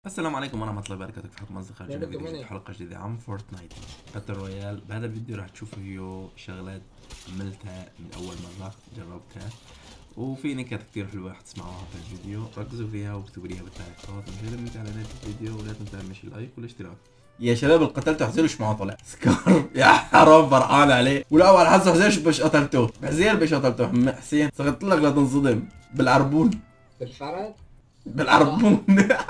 السلام عليكم ورحمة الله وبركاته. كيف حالكم أصدقائي الجميلين؟ في حلقة جديدة عن فورتنايت باتل رويال. بهذا الفيديو راح تشوفوا فيه شغلات عملتها من أول مرة جربتها، وفي نكت كثير حلوة راح تسمعوها في الفيديو. ركزوا فيها واكتبوا ليها بالتعليقات. من غير على نهاية الفيديو ولا تنسوا تعمل لايك والاشتراك. يا شباب اللي قتلته حزير وش معه طلع سكار يا حرام فرحان عليه. والاول حاسه حزير بش قتلته حزير بش قتلته حسين صغرت لك لا تنصدم بالعربون بالعربون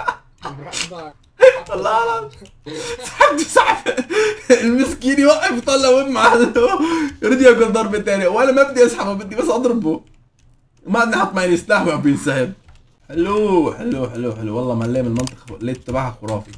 الله سحب المسكين يوقف يطلع ودمعه يريد ياكل ضربه ثانيه وانا ما بدي اسحبه بدي بس اضربه. ما بدي احط معي سلاح وعم بينسحب. حلو حلو حلو حلو والله معلم المنطقه الليت تبعها خرافي.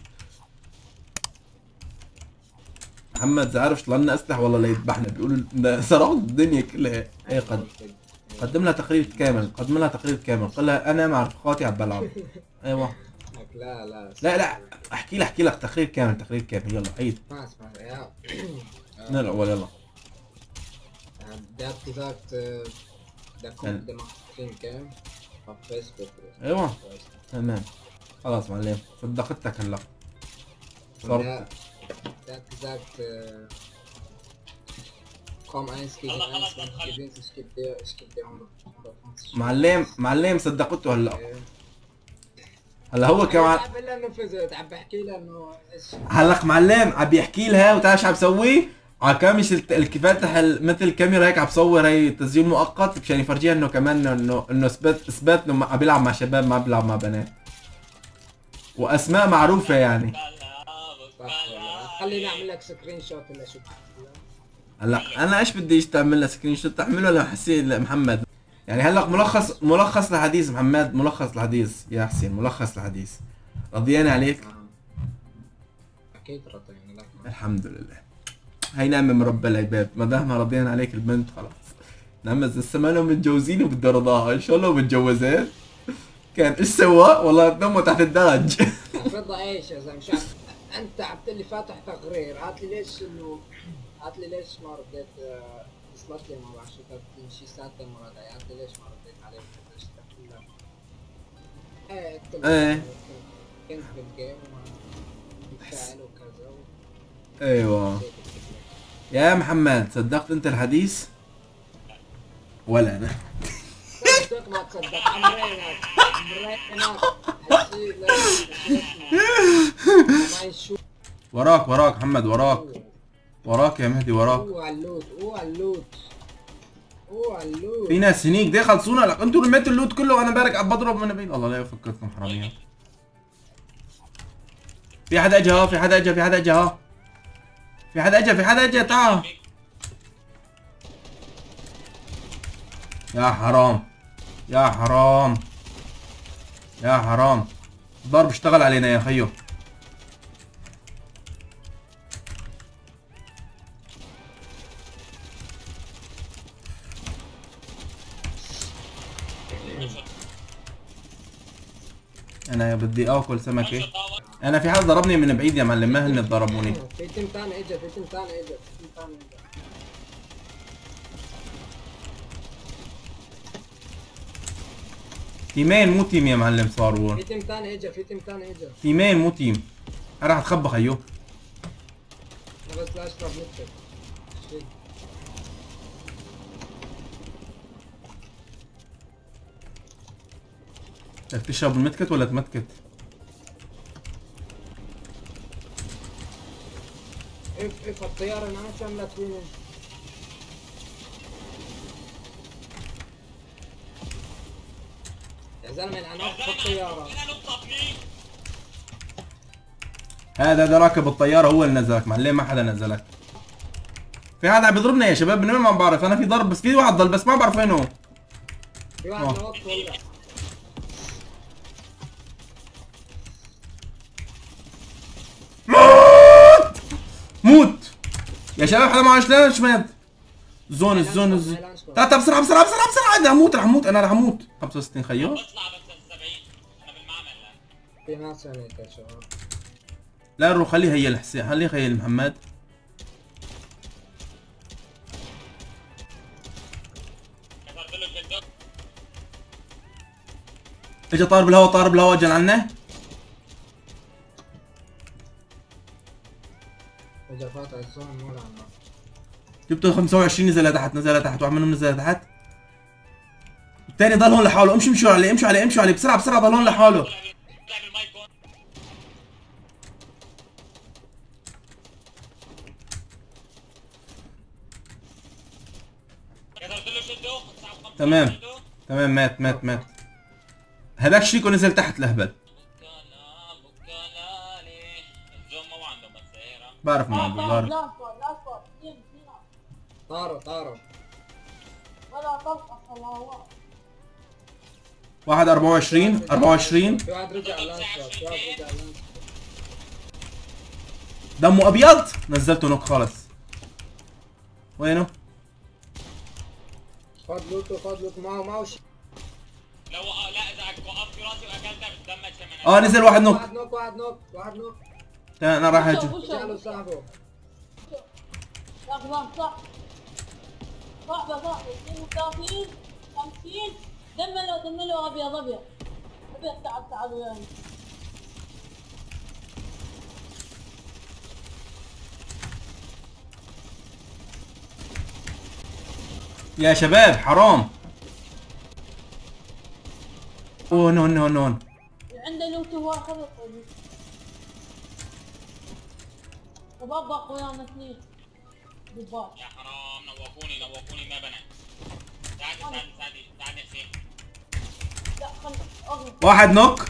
محمد تعرف طلعنا اسلحه والله ليذبحنا بيقولوا سرقوا الدنيا كلها. ايه قدم لها تقرير كامل، قدم لها تقرير كامل، قل لها انا مع رفقاتي عم بلعب. ايوه لا احكي لك تقرير كامل يلا عيد. اسمع من الاول يلا. Der hat gesagt, der kommt, der macht Streamcam auf Facebook. ايوه تمام خلاص معلم صدقتك هلا. Der hat gesagt, komm 1 gegen 1, wenn du gewinnst, ich geb dir 150. معلم صدقته هلا هو كمان عم بحكي لها انه ايش هلق معلم عم بيحكي لها وتعرف شو عم بسوي؟ على كامش فاتح مثل الكاميرا هيك عم بصور هي تسجيل مؤقت مشان يفرجيها انه كمان انه اثبات انه عم بيلعب مع شباب ما بيلعب مع بنات. واسماء معروفه يعني. خليني اعمل لك سكرين شوت ولا شو. هلا انا ايش بدي تعمل لها سكرين شوت تعمله لحسين لمحمد. يعني هلا ملخص الحديث محمد، ملخص الحديث يا حسين، ملخص الحديث. رضيان عليك؟ اكيد رضيان لك. الحمد لله. هي نعمة من رب العباد، ما دام رضيان عليك البنت خلاص. نعم السمانة متجوزين وبدي رضاها، ان شاء الله متجوزين. كان ايش سوى؟ والله تنموا تحت الدرج. رضا ايش يا زلمه؟ انت عبت لي فاتح تقرير، هات لي ليش ما رديت وصلت لي مباشرة تمشي ساعتين مرة هات لي ليش ما رديت عليك؟ ليش تحكي ايه كنت بالجيم ومتفاعل وكذا ايوه يا محمد صدقت انت الحديث؟ ولا انا؟ تصدق ما تصدق عمرينك وراك محمد وراك يا مهدي وراك. اوه اللوت في ناس هنيك دي خلصونا لك انتوا رميتوا اللوت كله وانا بارك عم بضرب من بعيد. الله لا يفكركم حراميه. في حدا اجى في حدا اجى تعال. يا حرام الضرب اشتغل علينا يا خيو. انا بدي اكل سمكه. انا في حدا ضربني من بعيد يا معلم، ما هن ضربوني. في تيم ثاني اجى تيمين مو تيم يا معلم صاروا. في تيم ثاني اجى تيمين مو تيم. انا راح اتخبى خيو. انا بس لا اشرب نكتة. بدك تشرب المتكت ولا تمتكت؟ اف الطيارة انا ما عملت وين. يا زلمة انا اخذ الطيارة. هذا راكب الطيارة هو اللي نزلك معلم، ما حدا نزلك. في حدا عم بيضربنا يا شباب من وين ما بعرف. انا في ضرب بس في واحد ضل بس ما بعرف وين هو. في واحد نوقف ولا موت يا شباب. حدا معه شلون مات. الزون تعال بسرعة انا رح اموت 65 خيو. في ناس هنيك يا شباب. لا روح خليه هي الحسين، خليه هي محمد. اجى طار بالهواء جن عنا. اذا فات على الزون مو لعنة. جبته 25 نزل لتحت نزل لتحت، واحد منهم نزل لتحت. الثاني ضل هون لحاله، امشوا عليه امشوا عليه امشوا عليه بسرعه بسرعه، ضل هون لحاله. تمام تمام، مات. هذاك شيكو نزل تحت لهبل. بعرف ما عنده، بعرف. طاروا واحد 24 في واحد رجع لانسر. دمه ابيض، نزلته نوك خالص. وينه؟ خد لوت معه شيء. لو لا اذا وقفت في راسي واكلتها بتدمج كمان. نزل واحد نوك. واحد نوك. انا راح اجي. رجع له صاحبه. صح صاحبي 32 50. دمله ابيض تعال وياي. يا شباب حرام. اوه نون عنده لوت واحد. شباب باقوا ويانا اثنين. يا حرام نوقوني ما بنى. ساعدني حسين. لا خل واحد نوك.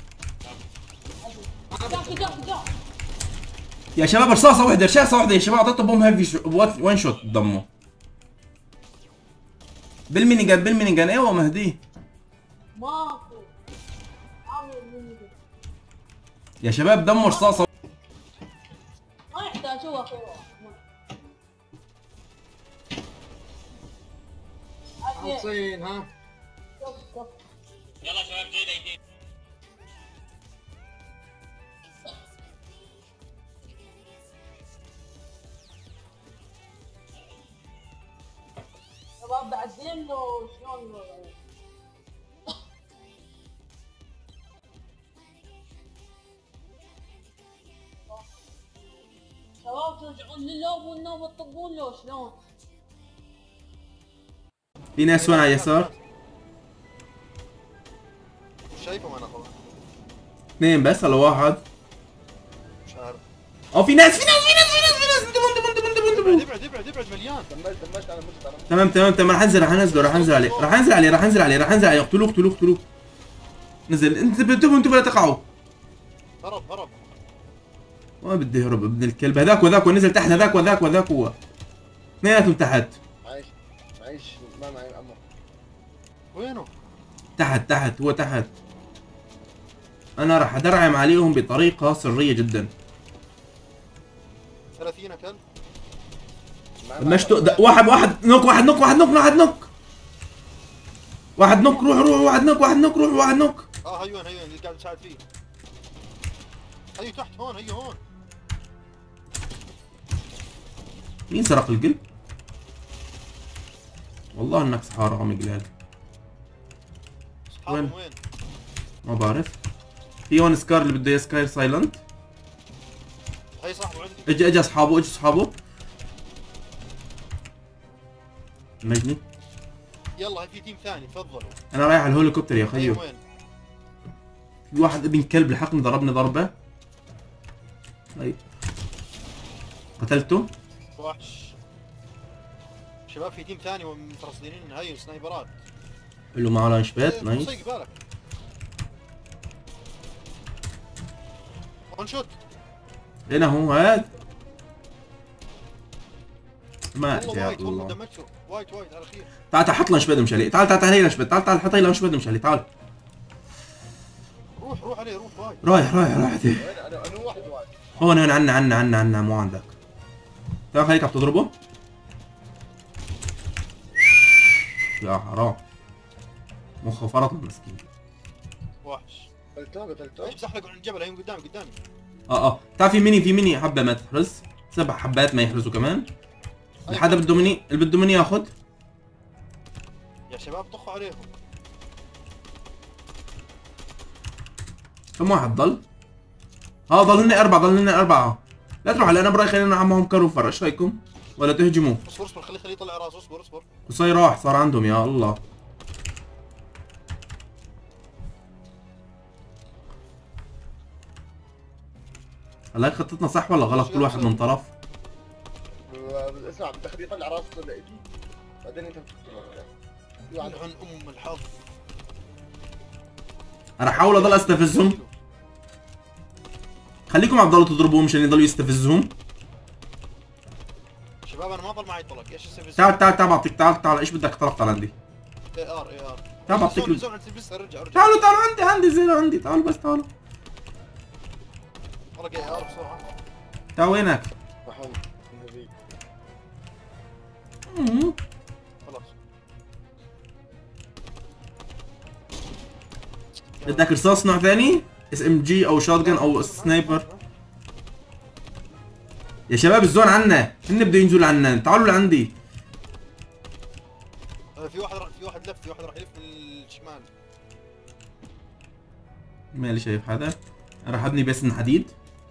جاك. يا شباب رصاصة واحدة يا شباب، اعطيته بوم هيفي وين شوت دمه. بالميني جان ايوه مهدي. ماكو عامل مني يا شباب دمه رصاصة. ما يحتاج هو اخي. حاطين ها. يلا شباب جيد. شباب بعدين له شلون شباب ترجعون للوب والنوب تطبون له شلون؟ في ناس وين على اليسار؟ شايفهم انا خلاص. اثنين بس ولا واحد؟ مش عارف. في ناس انتبهوا. ابعد مليان. دمجت انا تمام راح انزل عليه اقتلوه. نزل. انتبهوا لا تقعوا. هرب. ما بدي يهرب ابن الكلب. هذاك ونزل تحت. هذاك هو. اثنيناتهم تحت. معيش ما معي امر. وينه؟ تحت هو تحت. انا راح ادرعم عليهم بطريقة سرية جدا. 30 اكل. مشتو واحد نوك. روح واحد نوك. هي وين اللي قاعد تساعد فيه. هي تحت هون. مين سرق القلب؟ والله انك سحارة عمي قلال. وين؟ ما بعرف. في هون سكار اللي بده سكاير سايلنت. هي صاحبه عندي. اجى اصحابه. مجني. يلا في تيم ثاني تفضلوا. انا رايح على الهليكوبتر يا خيو. وين؟ في واحد ابن كلب لحقني ضربني ضربة. هاي قتلته. وحش. شباب في تيم ثاني ومترصدين هاي سنايبرات. اللي معه لانش باد نايس. صيق بالك. وان شوت. هنا هو هاد. ما والله يا وايد والله الله. دمجته وايد على خير. تعال حط لانش باد مش عليه. تعال هي لانش باد. تعال حط هي لانش باد مش عليه. تعال. روح عليه وايد. رايح انا واحد. هون عنا مو عندك. تعال خليك عم تضربه. يا حرام مخه فرط المسكين. وحش. قتلته. ايش بزحلق عند الجبل. هي قدامي. تعال في ميني حبه ما تحرز. 7 حبات ما يحرزوا كمان. حدا بده مني اللي بده مني ياخذ. يا شباب طخوا عليهم. كم واحد ضل؟ ضل هن 4. لا تروح على انا برايي خلينا نلعب معهم كروفر، ايش رايكم؟ ولا تهجموا؟ اصبر اصبر خليه يطلع راسه، اصبر اصبر. قصي راح صار عندهم يا الله. هلا هيك خطتنا صح ولا غلط؟ كل واحد من طرف. اسمع بتخليه يطلع راسه لإلي بعدين انت بتقتله. يلعن الحظ. انا احاول اضل استفزهم. خليكم عم تضلوا تضربوهم مشان يضلوا يستفزهم. شباب انا ما ضل معي طلق، ايش استفز؟ تعال تعال تعال بعطيك، تعال ايش بدك طلق؟ تعال عندي. اي ار اي ار. تعال بعطيك. زون التبس ارجع ارجع. تعالوا تعالوا عندي زين عندي، تعالوا بس تعالوا. والله اي ار بسرعه. تعال وينك؟ محمد النبي. خلاص. بدك رصاص نوع ثاني؟ اس ام جي او شوتجن او سنايبر؟ يا شباب الزون عنا، هن بده ينزلوا عنا، تعالوا لعندي. في واحد لف، في واحد راح يلف من الشمال. مالي شايف حدا. راح ابني بس من حديد.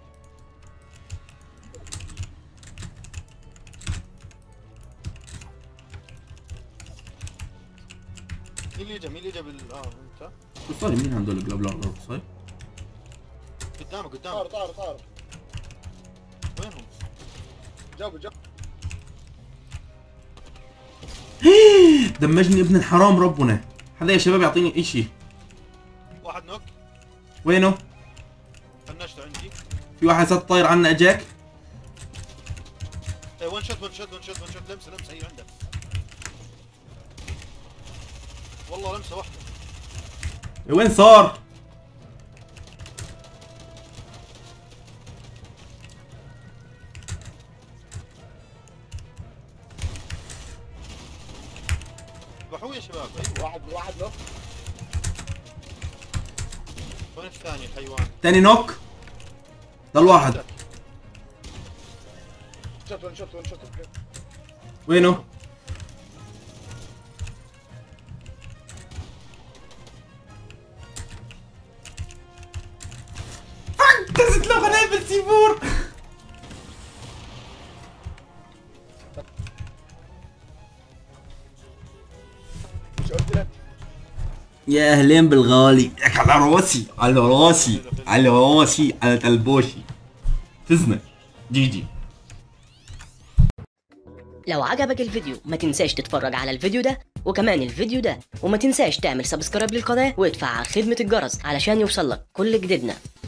مين اللي اجى انت؟ قصاري مين هندول قبل الارض قصاري؟ قدامك طار وينهم؟ جابوا دمجني ابن الحرام ربنا. حدا يا شباب يعطيني اشي. واحد نوك. وينه؟ فنشته عندي. في واحد صار طاير عنا اجاك. اي ون شوت لمسه هي عندك. والله لمسه واحده. وين صار؟ ذبحوه يا شباب. واحد نوك. وين الثاني الحيوان؟ ثاني نوك. ضل واحد. ون شوت وينه؟ دزت له قنابل سيفور. مش قلت لك؟ يا اهلين بالغالي، على راسي على راسي على راسي على تلبوشي. فزنا جي جي. لو عجبك الفيديو ما تنساش تتفرج على الفيديو ده وكمان الفيديو ده، وما تنساش تعمل سبسكرايب للقناة وادفع على خدمة الجرس علشان يوصلك كل جديدنا.